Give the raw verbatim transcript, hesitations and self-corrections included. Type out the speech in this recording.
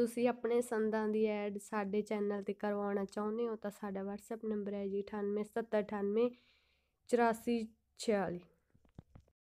ਤੁਸੀਂ ਆਪਣੇ ਸੰਦਾਂ ਦੀ ਐਡ ਸਾਡੇ ਚੈਨਲ 'ਤੇ ਕਰਵਾਉਣਾ ਚਾਹੁੰਦੇ ਹੋ ਤਾਂ ਸਾਡਾ ਵਟਸਐਪ ਨੰਬਰ ਹੈ ਜੀ ਅਠਾਨਵੇਂ ਸਤੱਤਰ ਅਠਾਨਵੇਂ ਚੁਰਾਸੀ ਛਿਆਲੀ।